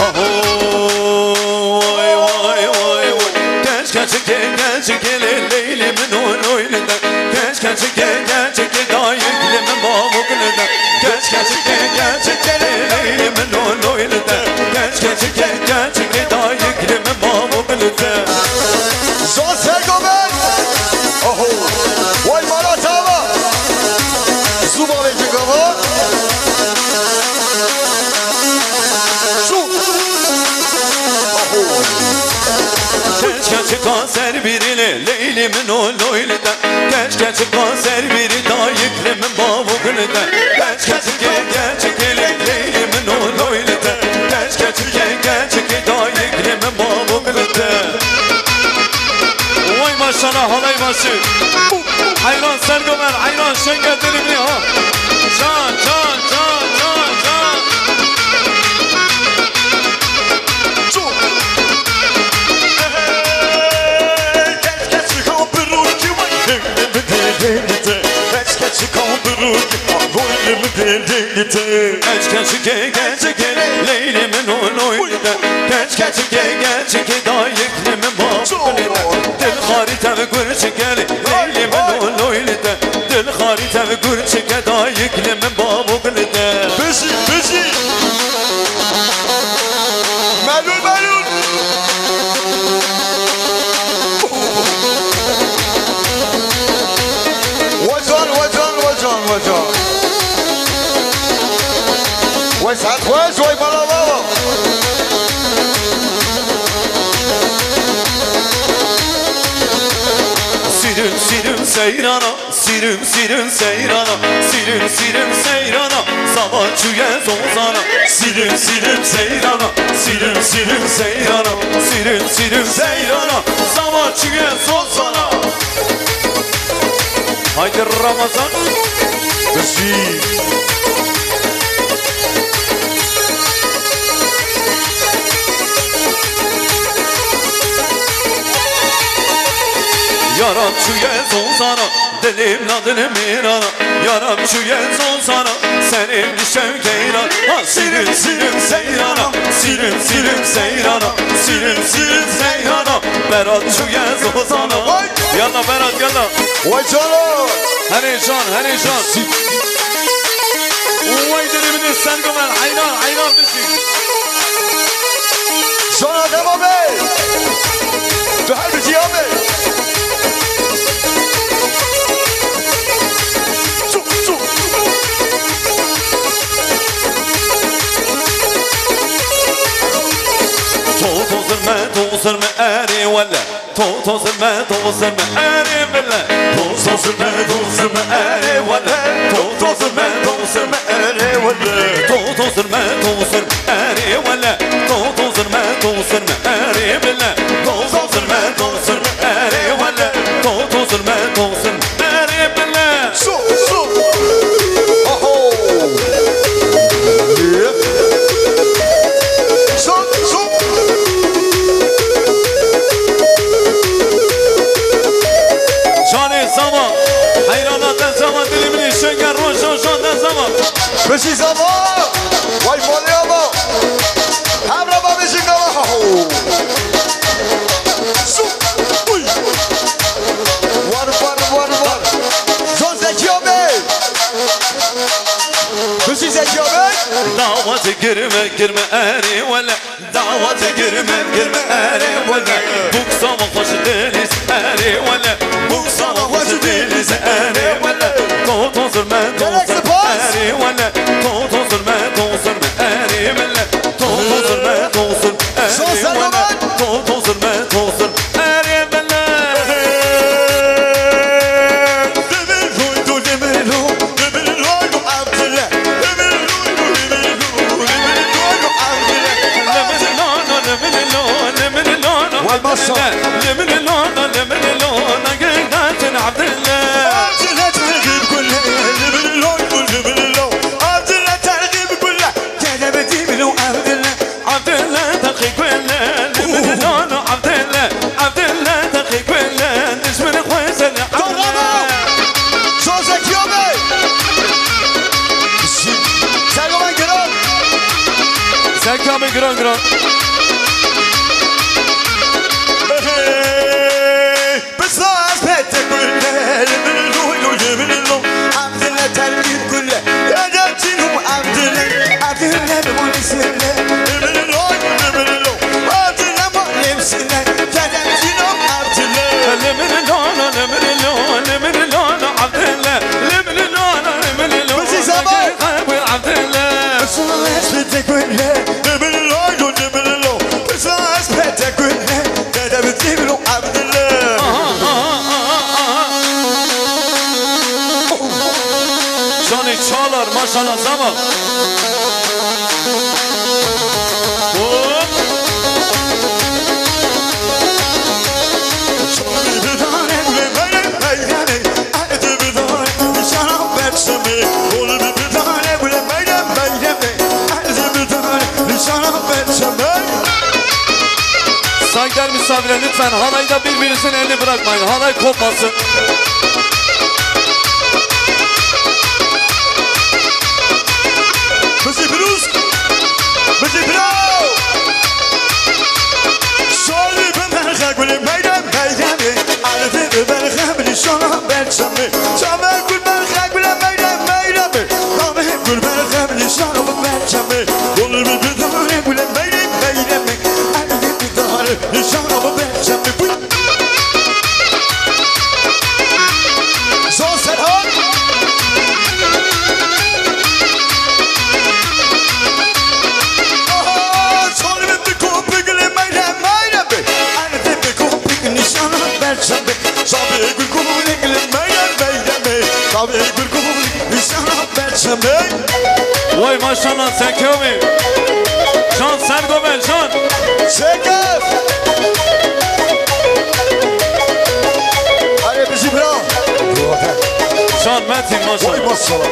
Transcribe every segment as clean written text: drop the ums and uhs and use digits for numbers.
واي واي واي كاش كاش الليل من ولد كاش كاش دايق من بابك لد كاش كاش الليل من ولد كاش كاش دايق من بابك لد زون سرگومن اوهو وای مالا تاما زوباله جگاوا Keşke kanser birine leylimin o loyliden Keşke kanser biri dayıklimin babuklinden Keşke leylimin o loyliden Keşke dayıklimin babuklinden Vay maşallah halay başı Hayran Sergomer, hayran Şengel dilimli ha Can, can, can, can, can Keşke leylimin oynuydu Keşke dayıklimin babuklinden Dil harita ve gürçeke leylimin oynuydu Dil harita ve gürçeke dayıklimin babuklinden Bezi bezi Melul melul وزن وزن وزن وزن وسعد وز وي مالا بابا Sürüm sürüm seyrana, sürüm sürüm seyrana Sürüm sürüm seyrana, savaşçıya zozana Sürüm sürüm seyrana, sürüm sürüm seyrana Sürüm sürüm seyrana, savaşçıya zozana Haydi Ramazan Bezi Yaram şu yez olsana, dilim nadını mirana Yaram şu yez olsana, senin düşen keyran Sürüm sürüm seyrana, sürüm sürüm seyrana Sürüm sürüm seyrana, Berat şu yez olsana Yalla Berat yalla Vay canım Herecan herecan Vay dilimini Sergomen, hayran hayran düşün Sana devam et Du her bir cihame توصل ما أري ولا توصل ما أري بلا توصل ما أري ولا توصل ما أري ولا توصل ما أري ولا توصل ما أري بلا توصل ما أري ولا توصل ما أري بلا شو أوهو Zaman hayranatın zaman dilimini şeker roşan şandan zaman Bezi zaman Vay molya ba Hamra bezi gava Su Uy Var Zon Zekiyobe Bezi Zekiyobe Davatı girme eri vele Davatı girme eri vele Buksama hoş deniz eri vele Buksama hoş deniz eri vele Tozur me eri vele Tozur me eri vele Tozur me eri vele Tozur me eri vele والمصر گران گران بساز پت كله من الروي من اللون عبد الله تربيب كله يا جاتينو عبد الله بمونسله من الروي من اللون عبد الله مونسله يا جاتينو عبد الله من اللون من اللون من اللون عبد الله من اللون من اللون بس زمان عبد الله بساز پت كله من الروي من اللون بساز پت كله يا جاتينو عبد الله جانی چالار ماشاءالله زمان Saygıdeğer misafirler lütfen halayda birbirinizin elini bırakmayın. Halay kopmasın. Monsieur Pelouse, Monsieur Pelouse. Salut, ben ga ik willen meiden, meiden. Alle vinden ben ga ik niet zo lang ben samen. Samen goed ben ga ik willen meiden, meiden. Samen goed ben ga ik niet zo lang ben samen. Willen we bedanken, ik willen meiden, meiden. Alle vinden daar niet zo lang ben samen. Zo zet hard. Vay maşallah sen kömür. Can sen gömen can. Çekil. Hadi bizi bırak. Can Metin maşallah. Vay maşallah.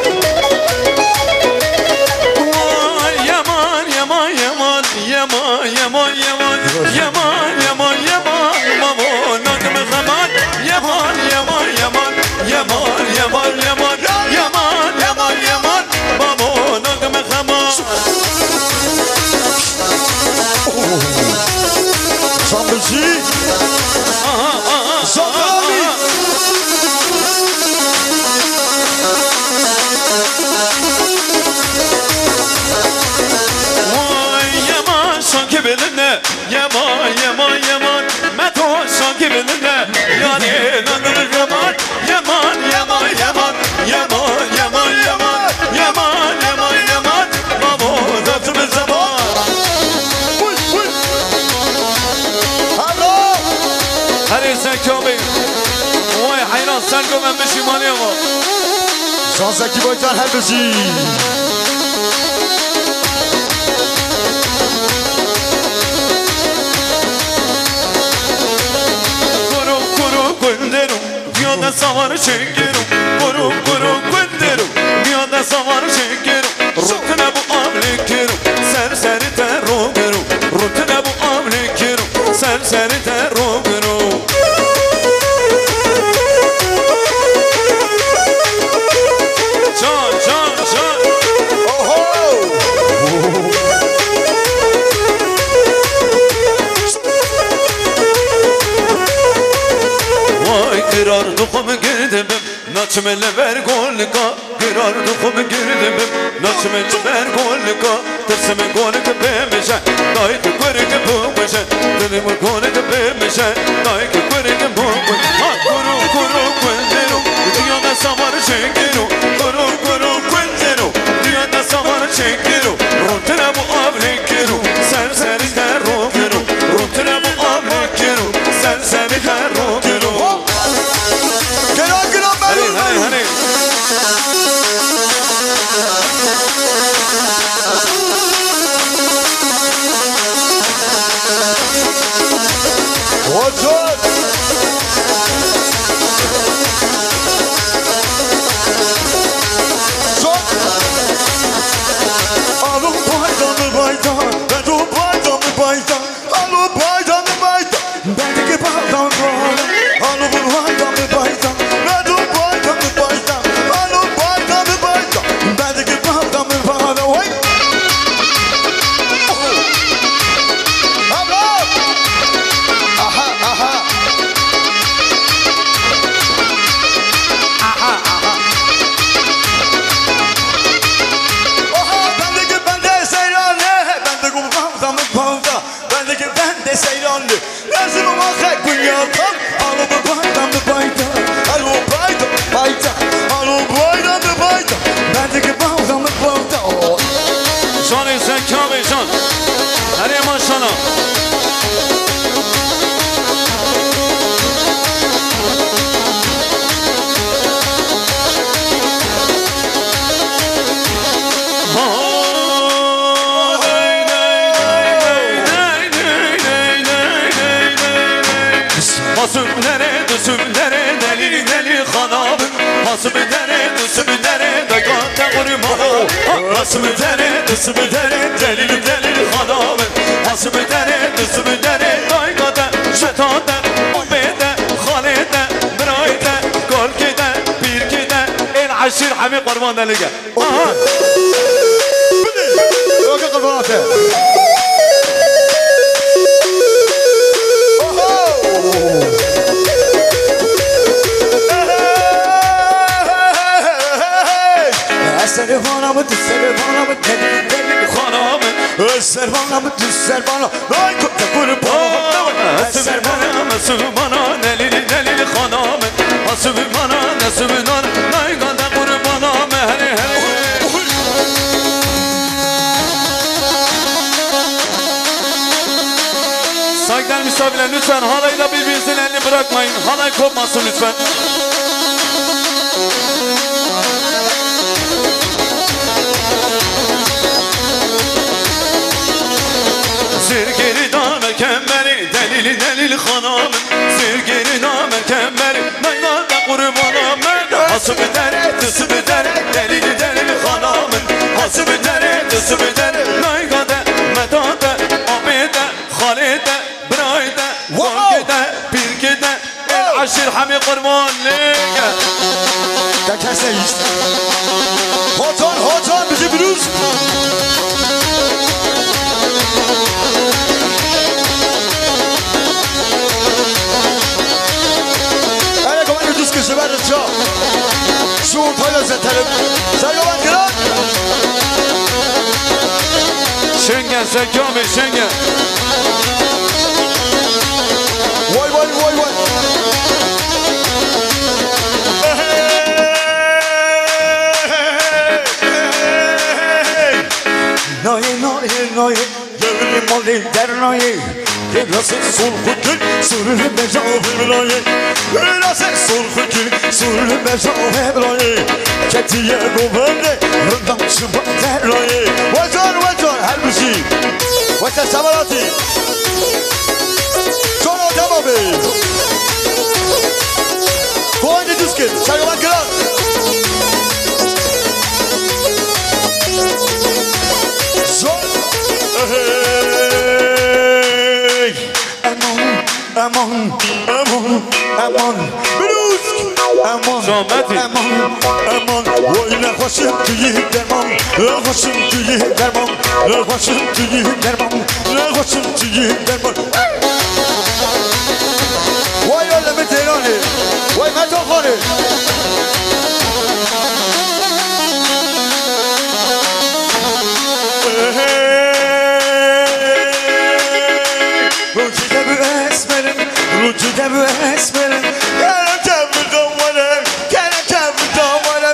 Vay yaman yaman yaman yaman yaman yaman yaman yaman yaman mamon nakme zaman yaman yaman yaman yaman yaman yaman yaman yaman yaman mamon nakme zaman. Şambıcı. Şambıcı. Sanki benimle yaman yaman yaman Meto sanki benimle yani nanır yaman yaman yaman yaman yaman yaman yaman yaman yaman yaman Mamo zatımız zaman. Alo. Hadi sen kömür. Vay hayran sen gömenmişim hani ama. Şansaki boytan her bizi. Dünyada savarı çekerim, kuru kuru gönderim. Dünyada savarı çekerim, rutine bu amlikerim. Serseri terrogerim, rutine bu amlikerim. Serseri terrogerim. Can, can, can. Oho. Vay kırardıkım girdim, naçmele ver golika. Kırardıkım girdim, naçmele ver golika. Tersime golika bemişe, dayıkı kırıkı bulmuşe. Dilimi golika bemişe, dayıkı kırıkı bulmuşe. Ha kuru kuru kwenderu, dünyada savarı çekeru. Kuru kuru kwenderu, dünyada savarı çekeru. Rutine bu avlikeru, serseri terrogeru. Rutine bu avlikeru, serseri terrogeru. Gel Hani hani hani. Otur. Sok. Alo baydan baydan. Ben o baydan baydan. Alo baydan baydan. Ben de ki baydan baydan. Alo baydan baydan. Ben o baydan baydan. Alo baydan baydan. Ben de ki baydan baydan. Vay. هني ما شاء الله Hasımdere deli deli kanabı Hasımdere dakata kurma Hasımdere deli deli kanabı Hasımdere dakata şetata Ummede halede birayde Golkide birkide El aşir hami kurban delige Yok kurbanatı Eser bana mı düşer bana mı deli deli hanım Eser bana mı düşer bana Nay kutla kurban Eser bana deli deli hanım Hasım bana nasıl nar Nay kutla kurban Heri heri Saygıdeğer misafirler lütfen halayla birbirinizin elini bırakmayın Halay kopmasın lütfen Sirgeri dame kemberi delili delili hanım Sirgeri dame kemberi naylada kurbanım Hasımı dere tısımı dere delili delili hanım Hasımı dere tısımı dere naygade medade abide halide birayde Volgide birgide el aşir hami kurban lige Tekerseyiz Hocan bizi blues Sverige Şun payla zetelim Sergavan Kıran Schengen Sergavan Schengen Vay vay vay vay Noye Gönlüm olayım der noye Nasıl sulhudun Surlu mecavı noye Nasıl sulhudun Surlu mecavı noye Ketiye guvende Rıdam şubat der noye Vacan her bir şey Vacan samarati Sonra tamam be Koğanca düzgün Sergavan Kıran Aman Blues Aman Oy ne hoşum tüyü derman Ne hoşum tüyü derman Ne hoşum tüyü derman Ne hoşum tüyü derman Vay öyle mi terani Vay metokani Rucide bu esmerim Rucide bu esmerim Gene bu damarım Gene bu damarım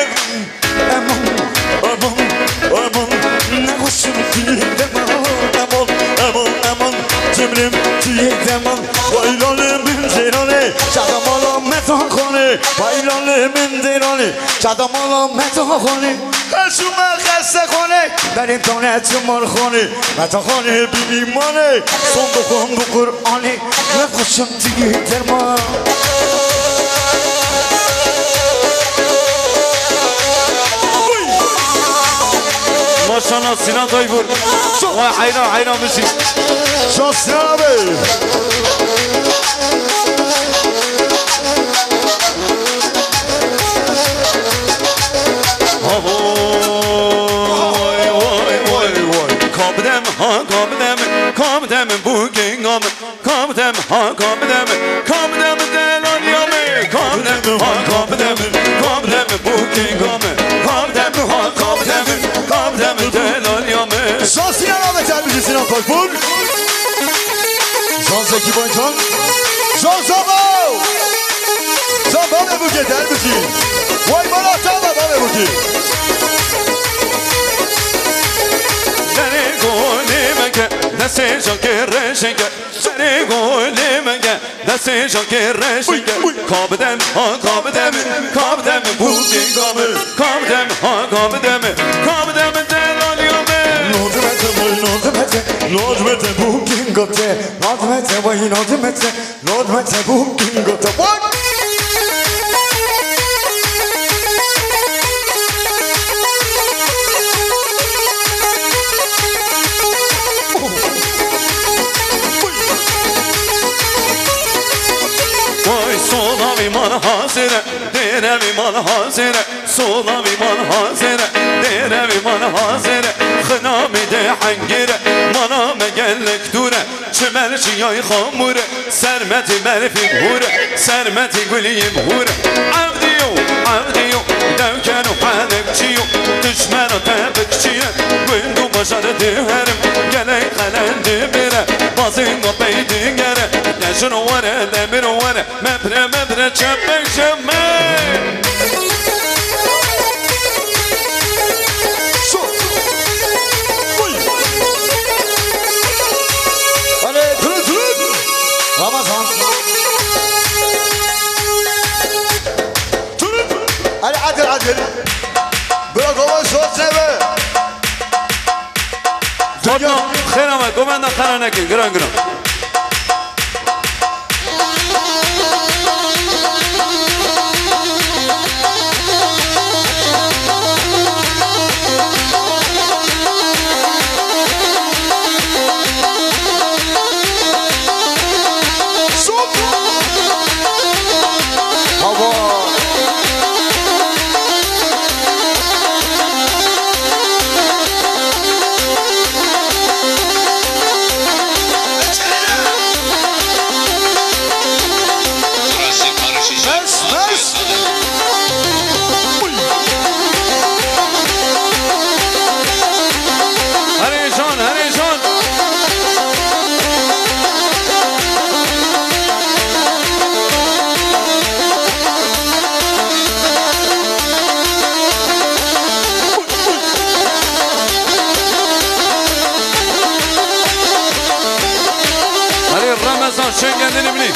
Aman Ne hoşum tüyedem Aman Cimrim tüyedem Baylanım bindirani Çadam olam metokani Baylanım bindirani Çadam olam metokani Şuma خسته کنه بریم تانه چمار خانه متا خانه بیمانه صندوقم bu Kur'an'ı ve kuşum diye derman Maşallah Sinan Tayfur Vay hayran müzik Çok Sinan abi Come them booking on Come them delon yame Come them booking on Come them delon yame Şans Sinan abi terbici Sinan Tayfur Şans Zeki Boycan Şans Zaba Zaba ve Buket terbici Vay bana Zaba ve Buket رشنگه سری گولی مگه دستی شاکی رشنگه کابدم ها کابدم کابدم بودی کابه کابدم ها کابدم کابدم دلالیومه نادمت بوکینگ گفته نادمت وای نادمت بوکینگ گفته Sola viman hazire, dere viman hazire Sola viman hazire, dere viman hazire Xınami de hangire, mana me gellek dure Çimer çiyay xamure, sermeti merfim hure Sermeti güliyim hure Avdiyo, avdiyo, devkenu hadekçiyo Düşmenu tebekçiye, gündü başarı düherim Geley kalendi bire, bazın o beydin gere Yaşın vare, demir vare, mepre çöpek çöpek Ramazan hadi adil bırak o söz seve Todno, xerama, komanda xaranaki, gran gran Ramazan sen kendini bilin.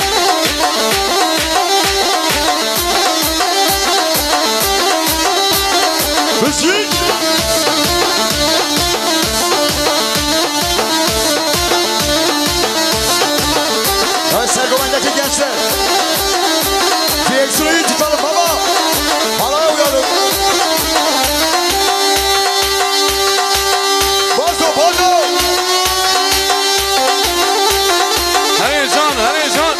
Müzik. Evet Sergomen'deki gençler. Direksiyonu tutalım baba. Halaya uyalım. Bozo bozo. Heyecan, heyecan.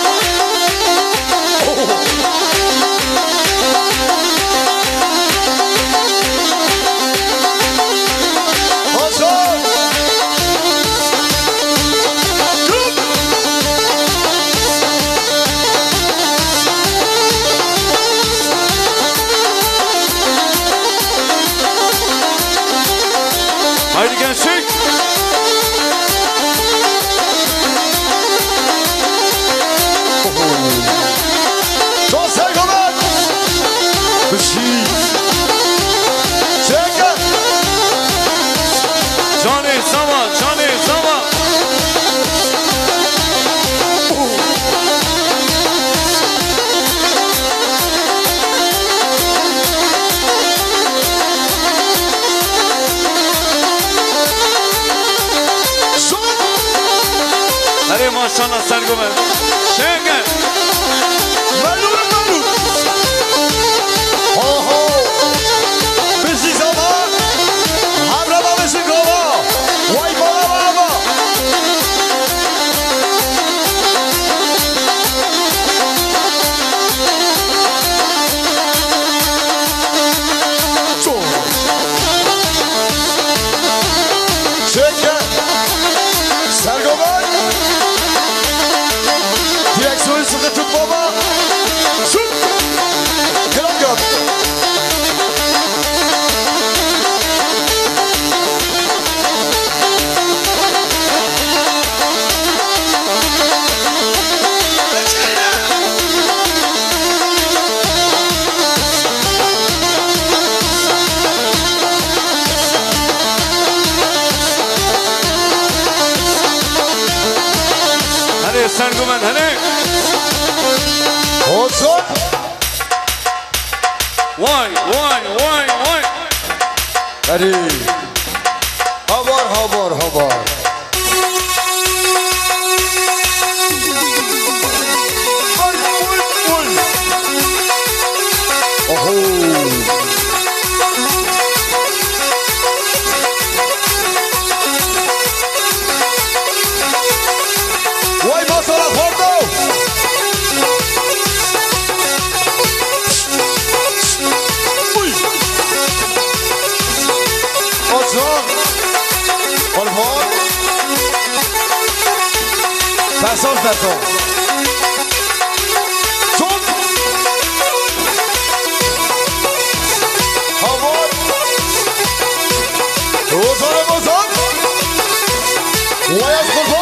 Haydi gençlik. Son Sergomen. Müzik. Çekin. Johnny Sama, Johnny Sama. Hadi maşallah Sergomen. Çekin. Melur. Ho ho. Müzik zaman. Hamrama müzik ova. Vay bana baba. Çekin. Sergomen. Direksiyonu sıkı tut. سرگو من هنه حسن وای وای وای وای بری هوار هوار هوار وای ما سال خوردو آجان آلمان فرسان فرسان چون هوار روزان روزان وای از